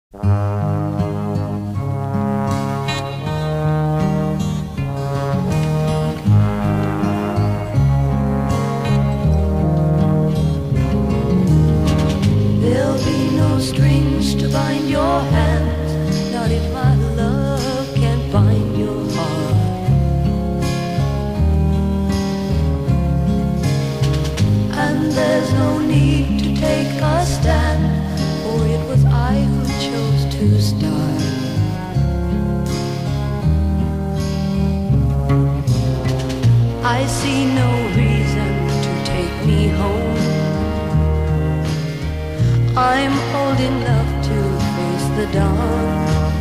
I see no reason to take me home. I'm old enough to face the dawn.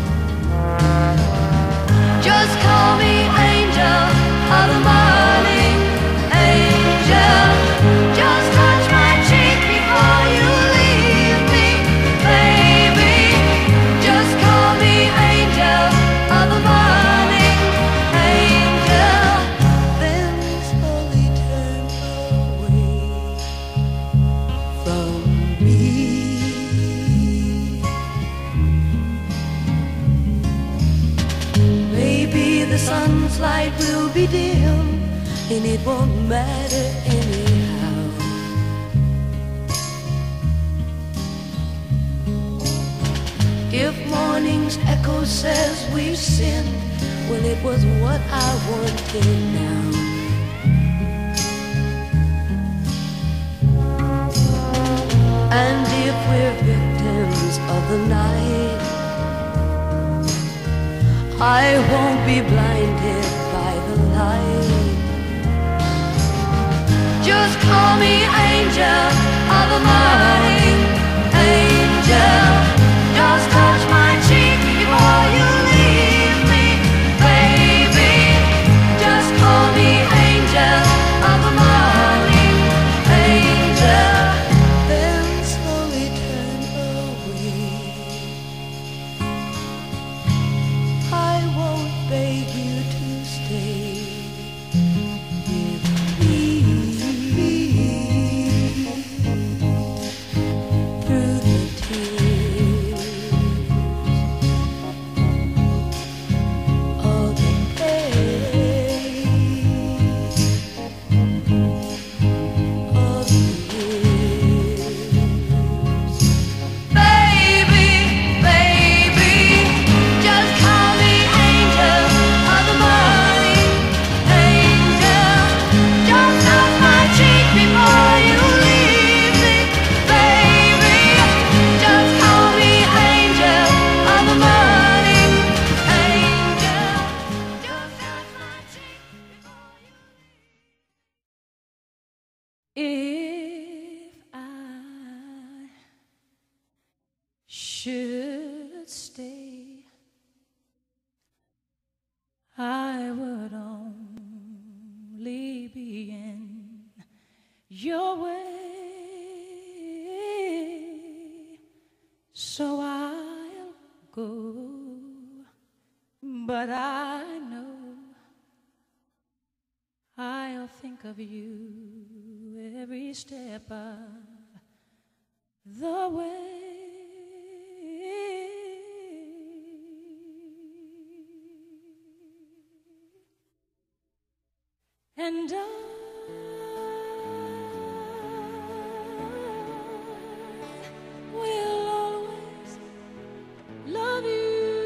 Just call me angel of the morning, angel. Just touch my cheek before you leave me, baby. Just call me angel of the morning, angel. Then slowly turn away from me. Maybe the sun's light will be dim, and it won't matter anyhow. If morning's echo says we've sinned, well, it was what I wanted now. And if we're victims of the night, I won't be blinded by the light. Just call me angel of the morning, angel. Just touch my cheek before you leave me, baby. Just call me angel of the morning, angel. Then slowly turn away. I won't beg you to stay with me. Through the tears of the day, of the years. Baby, baby, just call me angel of the morning, angel. Just touch my cheek before you leave me, baby. Just call me angel of the morning, angel. Just touch my cheek before you. If I should stay, I would only be in your way. So I'll go, but I know I'll think of you every step of the way. And I will always love you.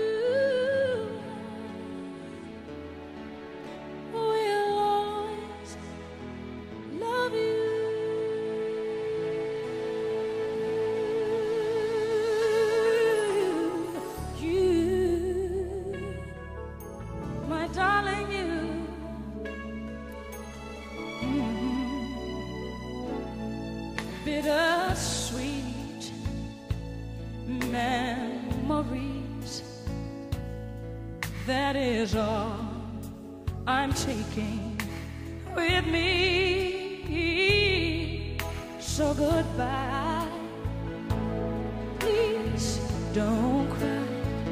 Will always love you. You, my darling, you. Bittersweet memories, that is all I'm taking with me. So goodbye, please don't cry.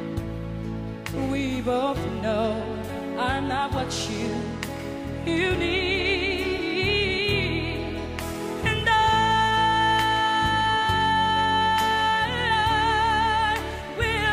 We both know I'm not what you need. And I will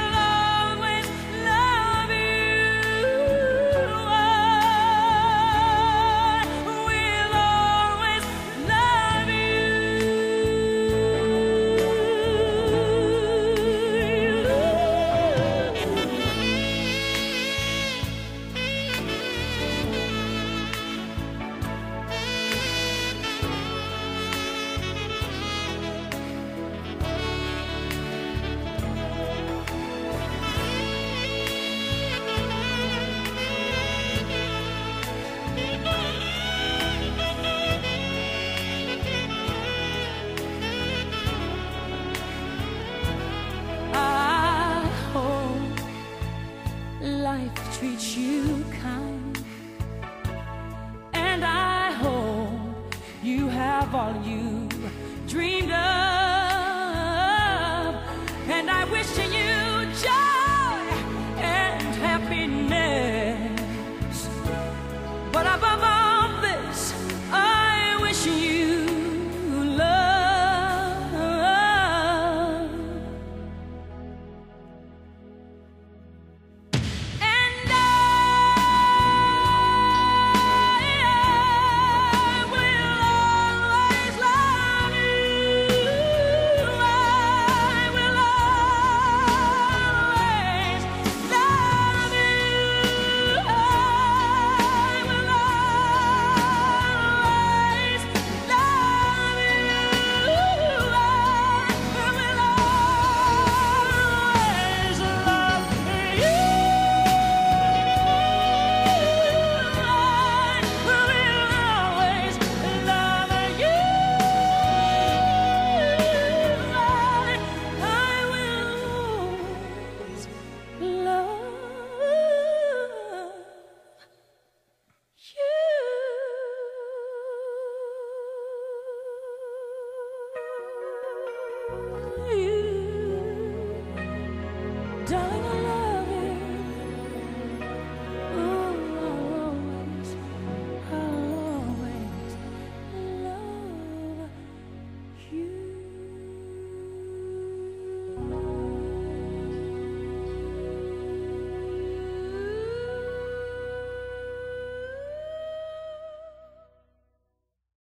of all you dreamed of. And I wish you joy and happiness. But above all this, I wish you love. And I will always love you. I will always love you. I will always love you. You